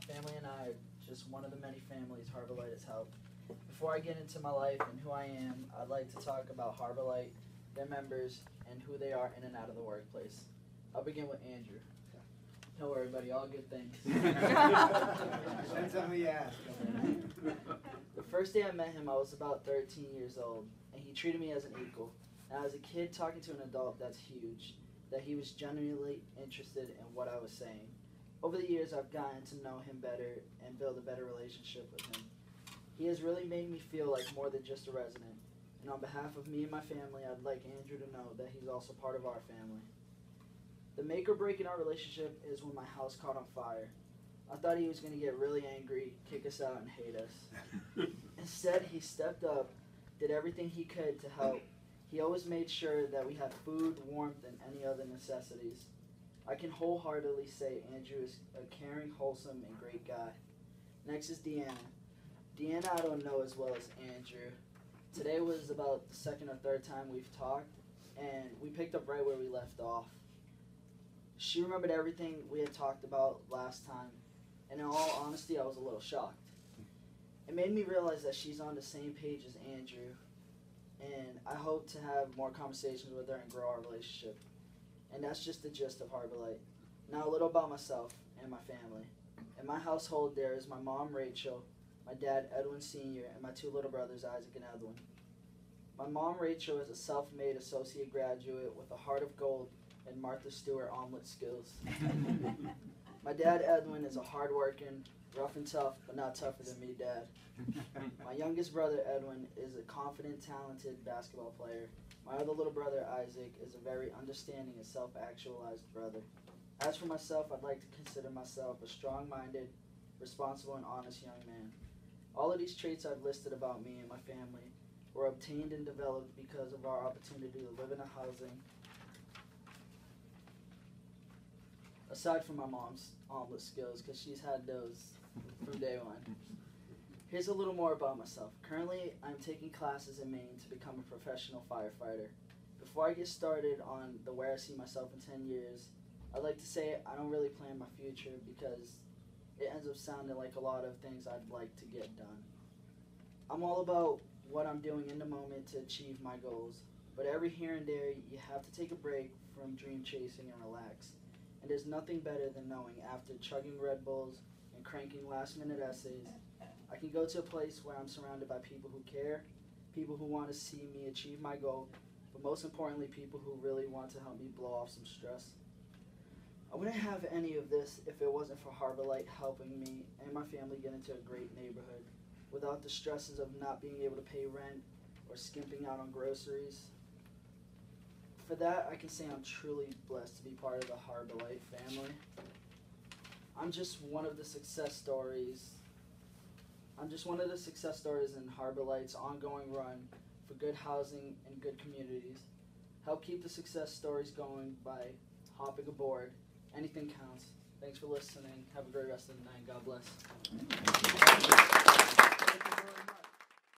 family and I are just one of the many families Harbor Light has helped. Before I get into my life and who I am, I'd like to talk about Harbor Light, their members, and who they are in and out of the workplace. I'll begin with Andrew. Don't worry, buddy, all good things. Depends on who you ask. The first day I met him, I was about 13 years old, and he treated me as an equal. Now, as a kid talking to an adult, that's huge, that he was genuinely interested in what I was saying. Over the years, I've gotten to know him better and build a better relationship with him. He has really made me feel like more than just a resident. And on behalf of me and my family, I'd like Andrew to know that he's also part of our family. The make or break in our relationship is when my house caught on fire. I thought he was going to get really angry, kick us out, and hate us. Instead, he stepped up, did everything he could to help. He always made sure that we had food, warmth, and any other necessities. I can wholeheartedly say Andrew is a caring, wholesome, and great guy. Next is Deanna. Deanna I don't know as well as Andrew. Today was about the second or third time we've talked, and we picked up right where we left off. She remembered everything we had talked about last time, and in all honesty, I was a little shocked. It made me realize that she's on the same page as Andrew, and I hope to have more conversations with her and grow our relationship. And that's just the gist of Harbor Light. Now a little about myself and my family. In my household, there is my mom, Rachel, my dad, Edwin Sr., and my two little brothers, Isaac and Edwin. My mom, Rachel, is a self-made associate graduate with a heart of gold and Martha Stewart omelet skills. My dad, Edwin, is a hard-working, rough and tough, but not tougher than me, Dad. My youngest brother, Edwin, is a confident, talented basketball player. My other little brother, Isaac, is a very understanding and self-actualized brother. As for myself, I'd like to consider myself a strong-minded, responsible, and honest young man. All of these traits I've listed about me and my family were obtained and developed because of our opportunity to live in a housing. Aside from my mom's omelet skills, because she's had those from day one. Here's a little more about myself. Currently, I'm taking classes in Maine to become a professional firefighter. Before I get started on the where I see myself in 10 years, I'd like to say I don't really plan my future because it ends up sounding like a lot of things I'd like to get done. I'm all about what I'm doing in the moment to achieve my goals, but every here and there you have to take a break from dream chasing and relax. And there's nothing better than knowing after chugging Red Bulls and cranking last-minute essays, I can go to a place where I'm surrounded by people who care, people who want to see me achieve my goal, but most importantly, people who really want to help me blow off some stress. I wouldn't have any of this if it wasn't for Harbor Light helping me and my family get into a great neighborhood without the stresses of not being able to pay rent or skimping out on groceries. For that, I can say I'm truly blessed to be part of the Harbor Light family. I'm just one of the success stories in Harbor Light's ongoing run for good housing and good communities. Help keep the success stories going by hopping aboard. Anything counts. Thanks for listening. Have a great rest of the night. God bless. Thank you very much.